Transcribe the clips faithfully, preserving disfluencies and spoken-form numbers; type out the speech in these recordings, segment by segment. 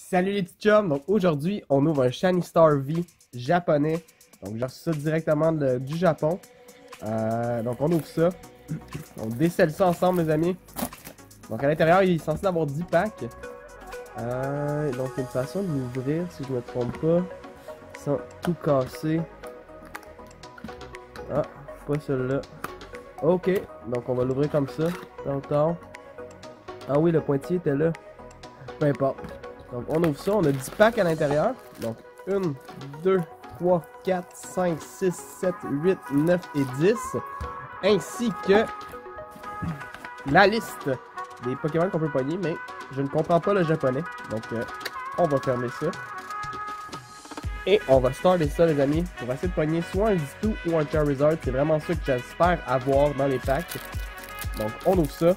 Salut les petits chums, donc aujourd'hui on ouvre un Shiny Star V japonais, donc j'ai reçu ça directement de- du Japon, euh, donc on ouvre ça, on décèle ça ensemble les amis, donc à l'intérieur il est censé avoir dix packs, euh, donc il y a une façon de l'ouvrir si je me trompe pas, sans tout casser, ah, pas celui-là, ok, donc on va l'ouvrir comme ça, longtemps, ah oui le pointillé était là, peu importe. Donc on ouvre ça, on a dix packs à l'intérieur. Donc un, deux, trois, quatre, cinq, six, sept, huit, neuf et dix. Ainsi que la liste des Pokémon qu'on peut pogner, mais je ne comprends pas le japonais. Donc euh, on va fermer ça. Et on va starter ça les amis. On va essayer de pogner soit un Ditto ou un Charizard. C'est vraiment ça que j'espère avoir dans les packs. Donc on ouvre ça.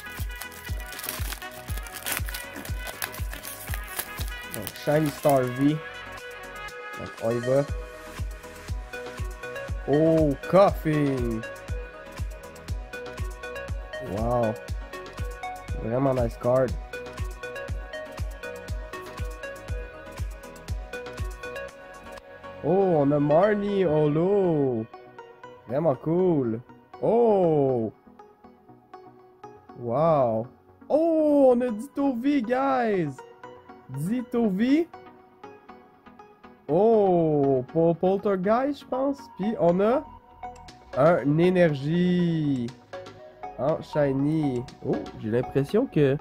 Donc, Shiny Star V. Donc, on y va. Oh, Coughing. Wow. Vraiment nice card. Oh, on a Marnie Holo. Vraiment cool. Oh. Wow. Oh, on a Ditto V, guys. Ditto V. Oh, pour Poltergeist, je pense. Puis on a un énergie. En shiny. Oh, j'ai l'impression que.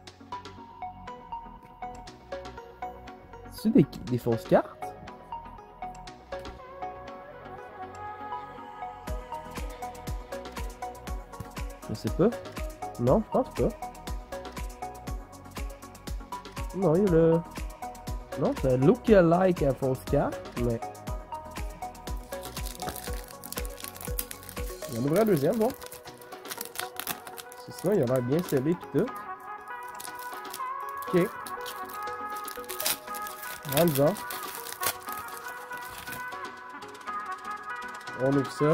C'est des, des fausses cartes? Je sais pas. Non, je pense pas. Non, il y a le. Non, c'est un look-alike à fausse carte, mais. Il y en ouvre un deuxième, bon. Sinon, il a l'air bien scellé pis tout. Ok. Rentre-en. On ouvre ça.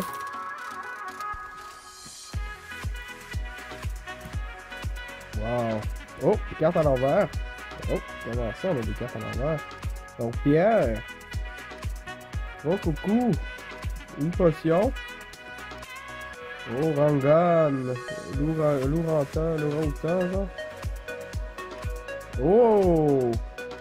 Wow. Oh, des cartes à l'envers. Oh, comment ça, on a des cartes à l'envers. Donc, Pierre. Oh, coucou. Une potion. Oh, Rangan. Lourantan, Lourantan, genre. Oh.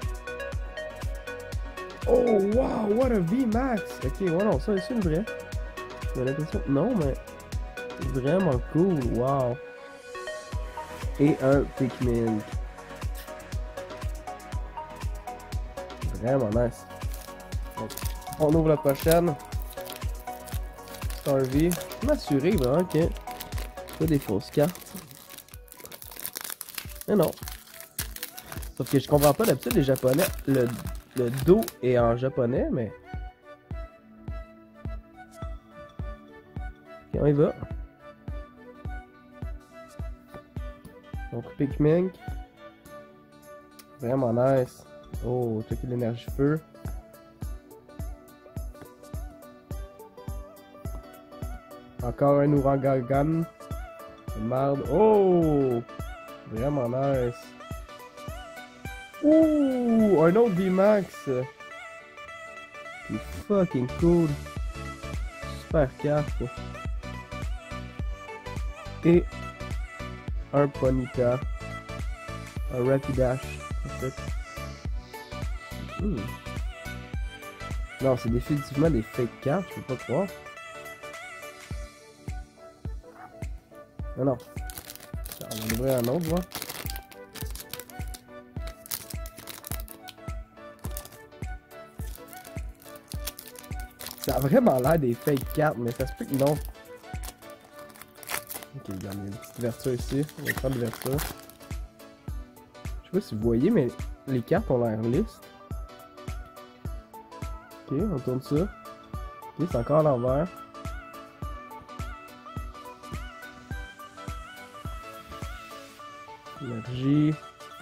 Oh, wow, what a V Max. Ok, ouais, non, ça, c'est une vraie. J'ai l'impression. Non, mais. Vraiment cool, wow. Et un Pikmin. Vraiment nice. Donc, on ouvre la prochaine. Star V. Je peux m'assurer vraiment que c'est pas des fausses cartes. Mais non. Sauf que je comprends pas d'habitude les japonais. Le, le dos est en japonais, mais. Ok, on y va. Donc Pikmin. Vraiment nice. Oh, checker l'énergie feu. Encore un Ourangagan. Merde. Oh! Vraiment nice. Ouh! Un autre V Max. C'est fucking cool. Super carte. Et un Ponyta. Un Rapidash. En fait. Hmm. Non, c'est définitivement des fake cartes, je peux pas croire. Non, non. On va ouvrir un autre, moi. Ça a vraiment l'air des fake cartes, mais ça se peut que non. Ok, il y a une petite ouverture ici. On va prendre l'ouverture. Je sais pas si vous voyez, mais les cartes ont l'air lisses. Ok, on tourne ça. Ok, c'est encore à l'envers. Énergie.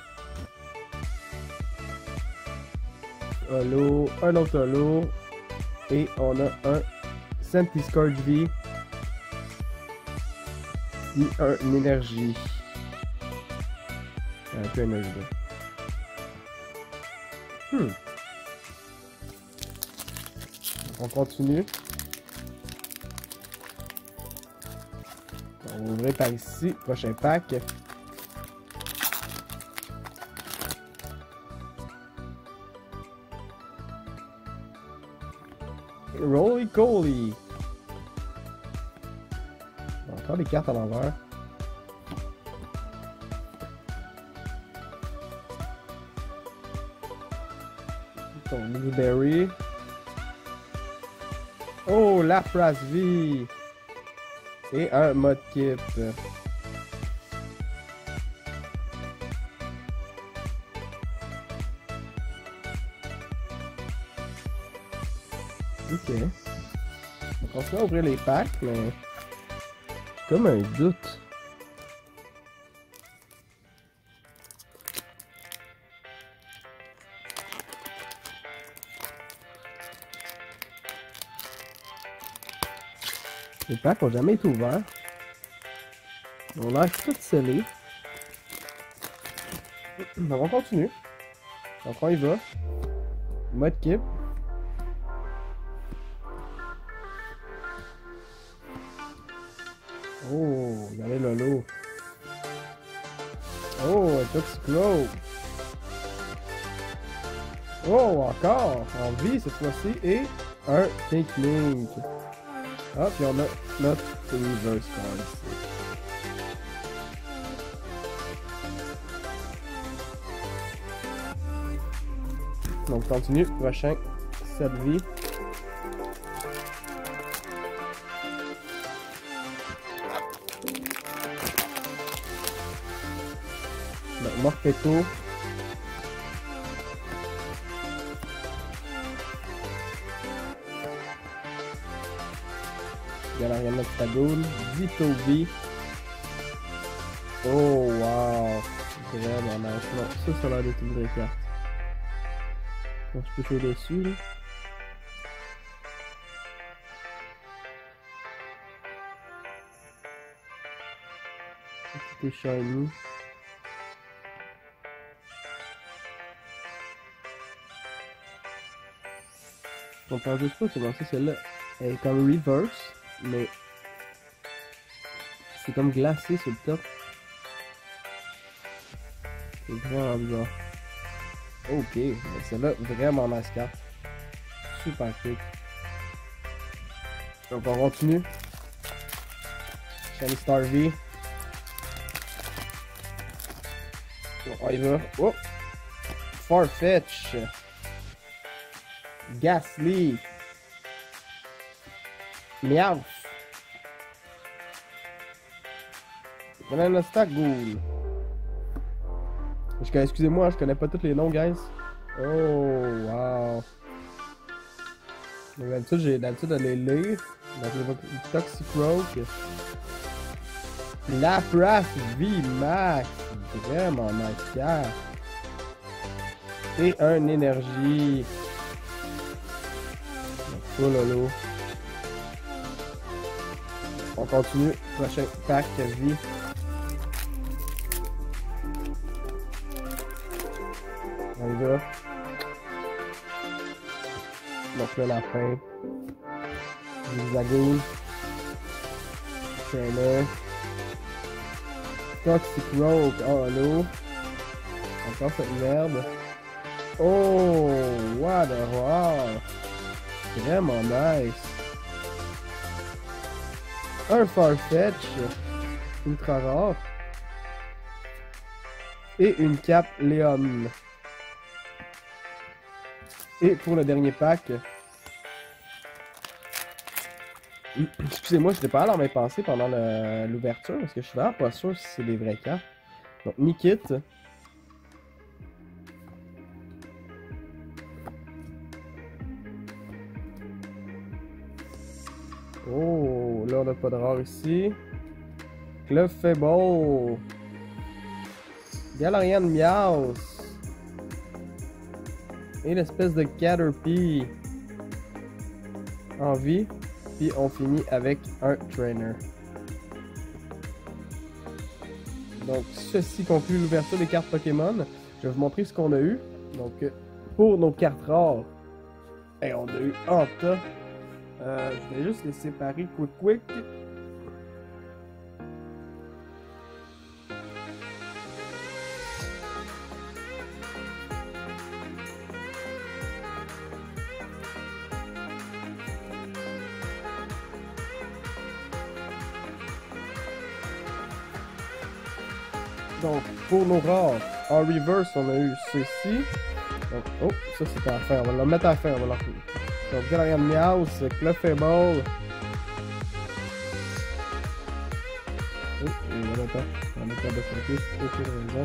Holo. Un autre holo. Et on a un Centiskorch V. Et un énergie. Un peu énergie. Hmm. On continue. On va ouvrir par ici. Prochain pack. Roly Coly. Encore des cartes à l'envers. Ton Blueberry. Oh, la Lapras V. Et un Mudkip. Ok. On continue à ouvrir les packs, mais... comme un doute. Les packs n'ont jamais été ouverts. On a l'air tout scellé. Donc on continue. Donc on y va. Mudkip. Oh, regardez Lolo. Oh, un Toxicroak. Oh, encore en vie cette fois-ci. Et un Pinkling. Ah, puis on a notre reverse card ici. Donc, continue. Prochain, sept vies. Donc, Morpeko. Galarian Octagone, Ditto-V. Oh wow! Vraiment nice. Non, ça, ça a l'air d'être une vraie carte. Donc je peux jouer dessus là. C'était shiny. Je comprends juste pas comment ça celle-là elle est comme reverse. Mais c'est comme glacé sur le top. C'est vraiment bizarre. Ok, mais celle-là, vraiment nice carte. Super quick. Donc on continue. Shiny Star V. On y va. Oh! Farfetch. Ghastly. Meowth. Banana Stack Ghoul. Excusez-moi, je connais pas tous les noms, guys. Oh, wow. D'habitude, j'ai l'habitude de les lire. Donc, le Toxicroak. Lapras V Max. Vraiment nice carte. Et un énergie. Oh lolo. On continue. Prochain pack vie. On y va. Donc là, la fin. Zigzagoon. Trainer. Toxicroak. Oh là. Encore cette merde. Oh, what the wow. Vraiment nice. Un Farfetch. Ultra rare. Et une cape Léon. Et pour le dernier pack. Excusez-moi, je n'étais pas là dans mes pensées pendant l'ouverture parce que je suis vraiment pas sûr si c'est des vrais cartes. Donc, Nickit. Oh, là on n'a pas de rare ici. Clefable. Galarian Meowth. Et l'espèce de Caterpie. En vie. Puis on finit avec un trainer. Donc ceci conclut l'ouverture des cartes Pokémon. Je vais vous montrer ce qu'on a eu. Donc pour nos cartes rares, hey, on a eu Anta. Euh, je vais juste les séparer quick quick. Donc, pour nos rares, en reverse, on a eu ceci. Donc, oh, ça c'est à la fin. On va le mettre à la fin. On va le... Donc, Galarian Meowth, Clefable. Oh, il va mettre on va mettre de focus. Ok, raison.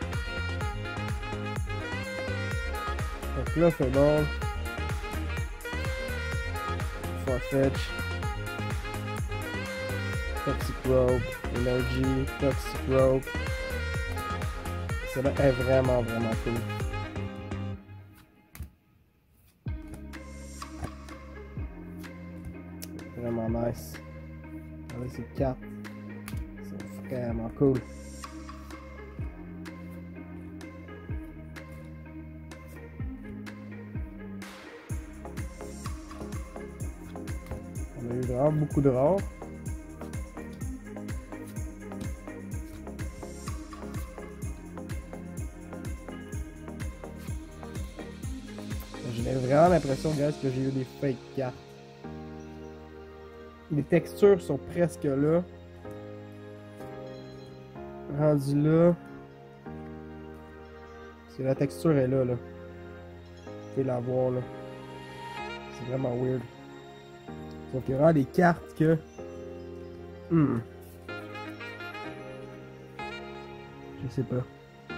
Donc, Clefable. Farfetch. Toxicroak. Energy. Toxicroak. Celle-là est vraiment, vraiment cool. Vraiment nice. Avec ces cartes, c'est vraiment cool. On a eu vraiment beaucoup de rares. J'ai vraiment l'impression, guys, que j'ai eu des fake cartes. Les textures sont presque là. Rendu là. Parce que la texture est là, là. Vous pouvez la voir, là. C'est vraiment weird. Donc, il y a vraiment des cartes que... Hmm. Je sais pas.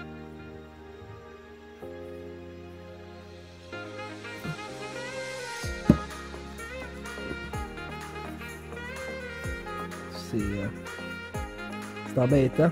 C'est euh, c'est embêtant.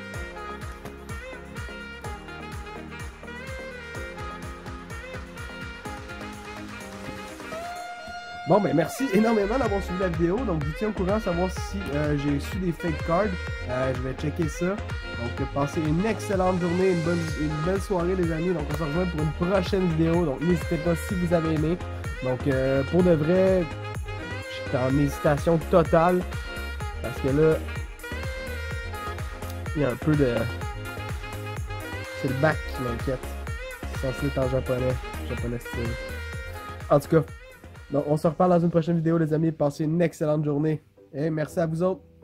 Bon ben merci énormément d'avoir suivi la vidéo. Donc je vous tiens au courant à savoir si euh, j'ai reçu des fake cards. Euh, je vais checker ça. Donc passez une excellente journée, une bonne une belle soirée les amis. Donc on se rejoint pour une prochaine vidéo. Donc n'hésitez pas si vous avez aimé. Donc euh, pour de vrai, j'étais en hésitation totale. Parce que là, il y a un peu de... C'est le bac qui m'inquiète. C'est censé être en japonais. Japonais style. En tout cas, donc on se reparle dans une prochaine vidéo les amis. Passez une excellente journée. Et merci à vous autres.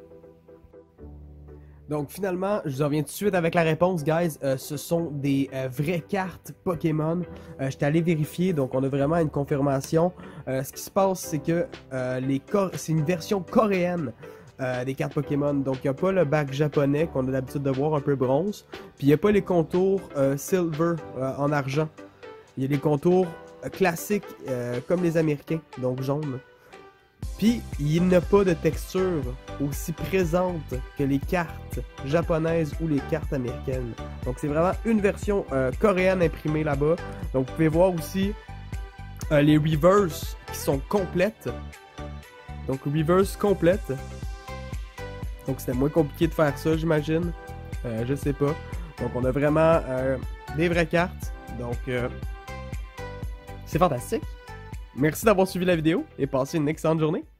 Donc finalement, je vous reviens tout de suite avec la réponse, guys. Euh, ce sont des euh, vraies cartes Pokémon. Euh, J'étais allé vérifier, donc on a vraiment une confirmation. Euh, ce qui se passe, c'est que euh, les c'est une version coréenne. Euh, des cartes Pokémon. Donc, il n'y a pas le bac japonais qu'on a l'habitude de voir, un peu bronze. Puis, il n'y a pas les contours euh, silver euh, en argent. Il y a les contours euh, classiques euh, comme les Américains, donc jaune. Puis, il n'y a pas de texture aussi présente que les cartes japonaises ou les cartes américaines. Donc, c'est vraiment une version euh, coréenne imprimée là-bas. Donc, vous pouvez voir aussi euh, les reverse qui sont complètes. Donc, reverse complète. Donc c'était moins compliqué de faire ça, j'imagine. Euh, je sais pas. Donc on a vraiment euh, des vraies cartes. Donc euh, c'est fantastique. Merci d'avoir suivi la vidéo et passez une excellente journée.